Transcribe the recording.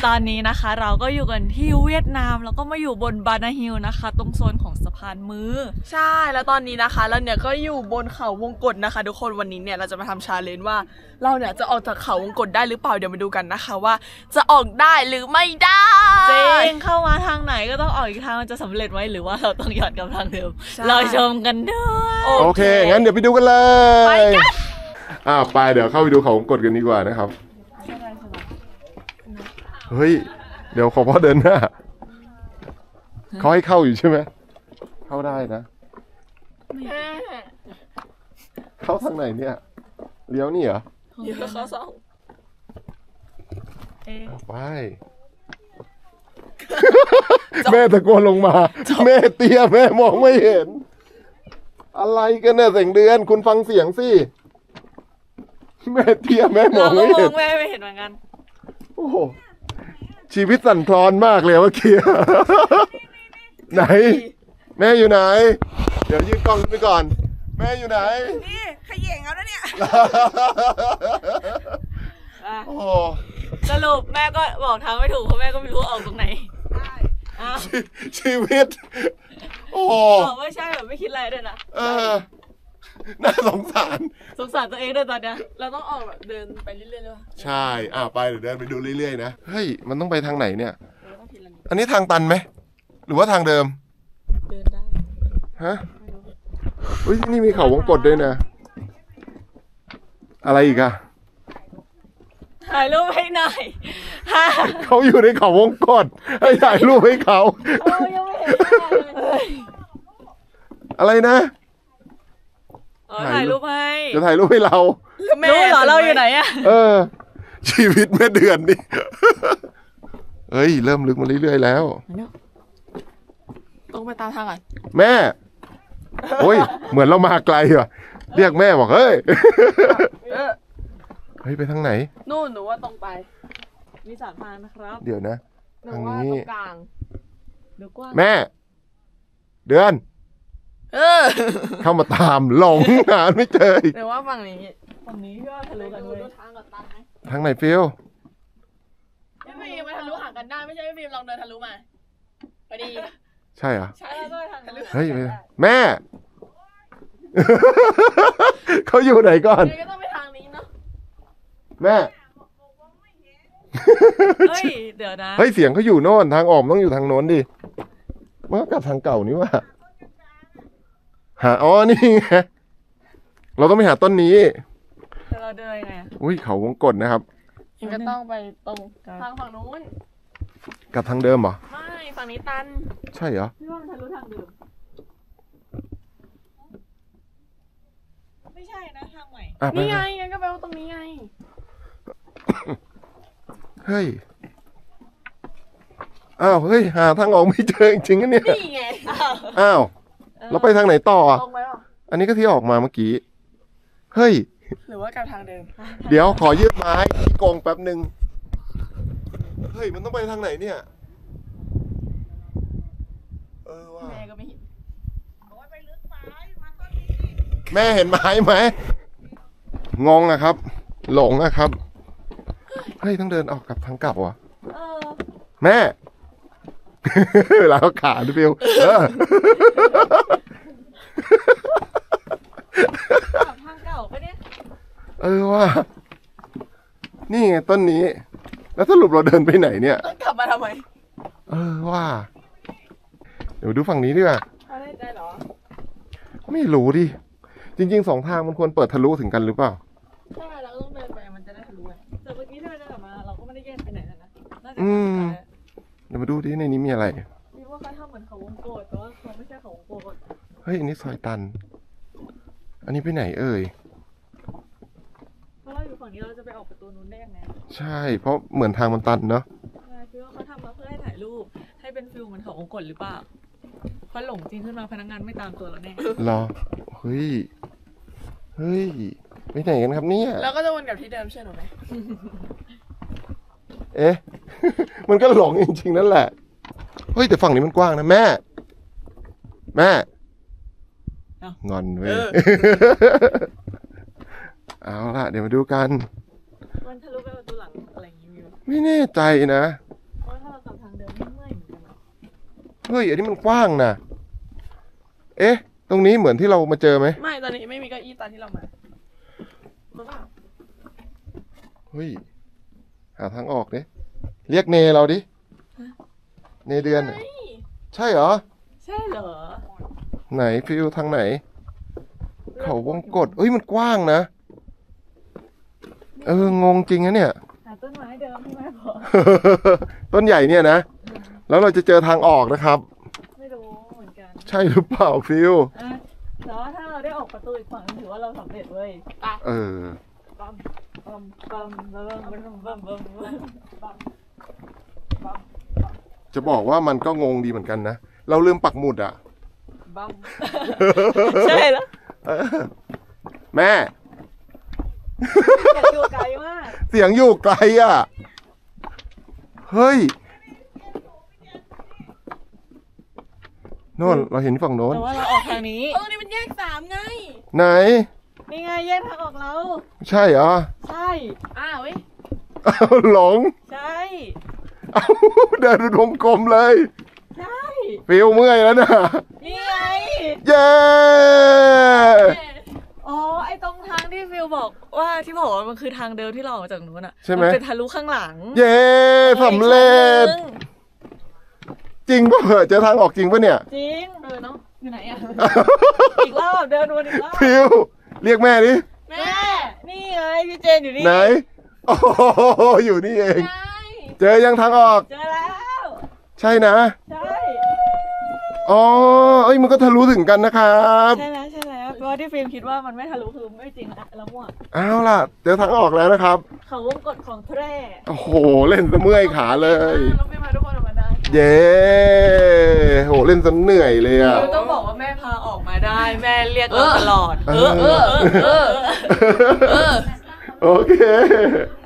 ตอนนี้นะคะเราก็อยู่กันที่เวียดนามแล้วก็มาอยู่บนบานาฮิลนะคะตรงโซนของสะพานมือใช่แล้วตอนนี้นะคะเราเนี่ยก็อยู่บนเขาวงกตนะคะทุกคนวันนี้เนี่ยเราจะมาทำชาเลนจ์ว่าเราเนี่ยจะออกจากเขาวงกตได้หรือเปล่าเดี๋ยวมาดูกันนะคะว่าจะออกได้หรือไม่ได้จริงเข้ามาทางไหนก็ต้องออกอีกทางมันจะสำเร็จไหมหรือว่าเราต้องย้อนกลับทางเดิมเราชมกันด้วยโอเคงั้นเดี๋ยวไปดูกันเลยไปกันไปเดี๋ยวเข้าไปดูเขาวงกตกันดีกว่านะครับเฮ้ยเดี๋ยวขอพ่อเดินหน้าเขาให้เข้าอยู่ใช่ไหมเข้าได้นะเข้าทางไหนเนี่ยเลี้ยวนี่เหรอเดี๋ยวเขาส่องไปแม่ตะโกนลงมาแม่เตี้ยแม่มองไม่เห็นอะไรกันเนี่ยแสงเดือนคุณฟังเสียงสิแม่เตี้ยแม่มองไม่เห็นแม่ไม่เห็นเหมือนกันโอ้โหชีวิตสั่นคลอนมากเลยเมื่อกี้ไหนแม่อยู่ไหนเดี๋ยวยืนกล้องไปก่อนแม่อยู่ไหนนี่ขย่งเอาแล้วเนี่ยโอ้สรุปแม่ก็บอกทางไม่ถูกเพราะแม่ก็ไม่รู้ออกตรงไหนชีวิตโอ้ไม่ใช่แบบไม่คิดอะไรด้วยนะน่าสงสารตัวเองด้วยตอนนี้เราต้องออกแบบเดินไปเรื่อยๆเลยว่ะใช่ไปเดี๋ยวเดินไปดูเรื่อยๆนะเฮ้ยมันต้องไปทางไหนเนี่ยอันนี้ทางตันไหมหรือว่าทางเดิมเดินได้ฮะอุ้ยที่นี่มีเขาวงกตด้วยนะอะไรอีกอะถ่ายรูปให้หน่อยเขาอยู่ในเขาวงกตให้ถ่ายรูปให้เขายังไม่เห็นอะไรนะถ่ายรูปให้จะถ่ายรูปให้เรารู้เหรอเราอยู่ไหนอะชีวิตแม่เดือนนี่เฮ้ยเริ่มลึกมาเรื่อยๆแล้วต้องไปตามทางก่อนแม่โอ้ยเหมือนเรามาไกลว่ะเรียกแม่บอกเฮ้ยไปทางไหนนู่นหนูว่าตรงไปมี3 ทางนะครับเดี๋ยวนะทางนี้ตรงกลางเดี๋ยวกว้างแม่เดือนเข้ามาตามหลงหาไม่เจอหรือว่าฝั่งนี้ก็ทะลุกันเลยทางกับตันไหมทางไหนฟิลไม่ฟิลมาทะลุหากันได้ไม่ใช่ฟิลลองเดินทะลุมาพอดีใช่เหรอใช่ทะลุเฮ้ยแม่เขาอยู่ไหนก่อนก็ต้องไปทางนี้เนาะแม่เฮ้ยเดี๋ยวนะเฮ้ยเสียงเขาอยู่โน่นทางออกต้องอยู่ทางโน้นดิมันก็กลับทางเก่านี่ว่านี่ไงเราต้องไปหาต้นนี้แต่เราเดินยังไงอุ้ยเขาวงกตนะครับยังก็ต้องไปตรงทางฝั่งนู้นกับทางเดิมเหรอไม่ฝั่งนี้ตันใช่เหรอพี่ว่ามันทะลุทางเดิมไม่ใช่นะทางใหม่นี่ไงงั้นก็ไปตรงนี้ไงเฮ้ยเฮ้ยหาทางออกไม่เจอจริงๆเนี่ยนี่ไงเราไปทางไหนต่อตรงไปป่ะอันนี้ก็ที่ออกมาเมื่อกี้เฮ้ยหรือว่ากลับทางเดิมเดี๋ยวขอยืดไม้ที่กงแป๊บนึงเฮ้ยมันต้องไปทางไหนเนี่ยว่าแม่ก็ไม่เห็นไปลึกไม้มันก็ดีแม่เห็นไม้ไหมงงอะครับหลงอะครับเฮ้ยต้องเดินออกกับทางเก่าอ่ะแม่เวลาเขาขาดฟิวทางเก่าปะเนี่ยว่านี่ไงต้นนี้แล้วสรุปเราเดินไปไหนเนี่ยกลับมาทำไมว่าเดี๋ยวดูฝั่งนี้ดีกว่าได้ใจเหรอไม่รู้ดิจริงๆ2 ทางมันควรเปิดทะลุถึงกันหรือเปล่าใช่เราต้องเดินไปมันจะได้ทะลุแต่เมื่อกี้ที่เราเดินกลับมาเราก็ไม่ได้แยกไปไหนนะเดี๋ยวมาดูดิในนี้มีอะไรมีว่าเขาทำเหมือนเขาวงกตแต่ว่าเขาไม่ใช่เขาวงกตเฮ้ยอันนี้ซอยตันอันนี้ไปไหนเอ่ยเพราะเราอยู่ฝั่งนี้เราจะไปออกประตูนู้นได้ยังไงใช่เพราะเหมือนทางมันตันเนาะใช่คือว่าเขาทำมาเพื่อให้ถ่ายรูปให้เป็นฟิลเหมือนเขาวงกตหรือเปล่าพอหลงจริงขึ้นมาพนักงานไม่ตามตัวเราแน่หรอเฮ้ยไปไหนกันครับเนี่ยเราก็จะวนกลับที่เดิมใช่หรือไหมมันก็หลงจริงๆนั่นแหละเฮ้ยแต่ฝั่งนี้มันกว้างนะแม่งอนเว้ยเอาล่ะเดี๋ยวมาดูกันมันทะลุไปประตูหลังอะไรอย่างงี้ไม่แน่ใจนะเฮ้ยอันนี้มันกว้างนะเอ๊ะตรงนี้เหมือนที่เรามาเจอไหมไม่ตอนนี้ไม่มีเก้าอี้ตอนที่เรามาเฮ้ยหาทางออกดิเรียกเนเราดิเนเดือนใช่เหรอใช่เหรอไหนฟิวทางไหน เขาวงกตเอ้ยมันกว้างนะงงจริงนะเนี่ยหาต้นไม้เดิมที่แม่บอกต้นใหญ่เนี่ยนะแล้วเราจะเจอทางออกนะครับไม่รู้เหมือนกันใช่หรือเปล่าฟิวอ่ะแต่ว่าถ้าเราได้ออกประตูอีกฝั่งถือว่าเราสำเร็จเว้ย ปั๊มปั๊มปั๊มปั๊มปั๊มปั๊มปั๊มปั๊มจะบอกว่ามันก็งงดีเหมือนกันนะเราลืมปักหมุดอ่ะบัมใช่แล้วแม่อยากอยู่ไกลมากเสียงอยู่ไกลอ่ะเฮ้ยโน่นเราเห็นฝั่งโน้นแต่ว่าเราออกทางนี้ตรงนี้มันแยก3ไงไหนนี่ไงแยกทางออกเราใช่เหรอใช่เว้ยเอาหลงใช่เอาเดินวงกลมเลยใช่ฟิวเมื่อยแล้วนะนี่ไงเย้อ๋อไอตรงทางที่ฟิลบอกว่าที่บอกว่ามันคือทางเดิมที่เราออกมาจากนู้นอ่ะใช่ไหมนเป็นทะลุข้างหลังเย้สำเร็จจริงป่ะเหรอเจอทางออกจริงป่ะเนี่ยจริงเนาะอยู่ไหนอะอีกรอบเดินวนอีกรอบฟิวเรียกแม่ดิแม่นี่ไงพี่เจนอยู่นี่ไหนโอ้โหอยู่นี่เองใช่เจอยังทางออกเจอแล้วใช่นะใช่อ๋อเอ้ยมันก็ทะลุถึงกันนะครับใช่แล้วใช่แล้วเพราะว่าที่ฟิล์มคิดว่ามันไม่ทะลุคือไม่จริงละแล้วมั่วเอาล่ะเจอทางออกแล้วนะครับเขาวงกฎของแพร่โอ้โหเล่นซะเมื่อยขาเลยเราไปมาทุกคนออกมาได้เย้โหเล่นซะเหนื่อยเลยอ่ะฟิลต้องบอกว่าแม่พาออกมาได้ แม่เรียกเราตลอดโอเค